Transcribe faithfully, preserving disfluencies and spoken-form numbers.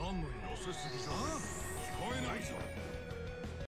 んのよ。寄せすぎじゃん。聞こえないぞ。